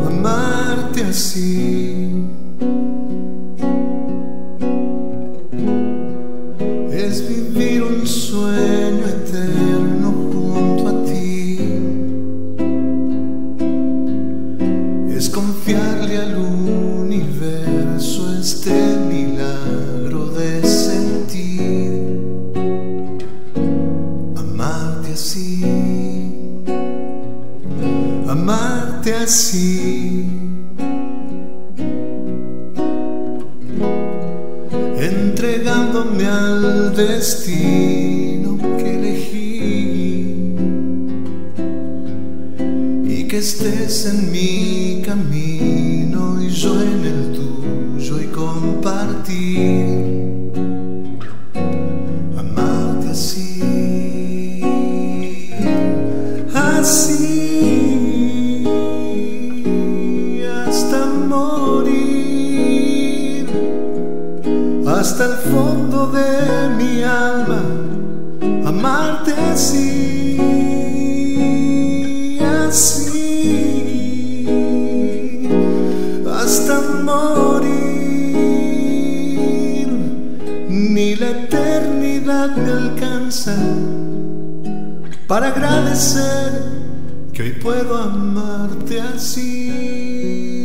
amarte así. Es vivir un sueño eterno junto a ti. Es confiarle al universo este milagro de sentir. Amarte así, amarte así. Entregándome al destino que elegí, y que estés en mi camino y yo en el tuyo, y compartir. Amarte así, así, hasta morir, hasta el fondo de mi alma. Amarte así, así, hasta morir. Ni la eternidad me alcanza para agradecer que hoy puedo amarte así.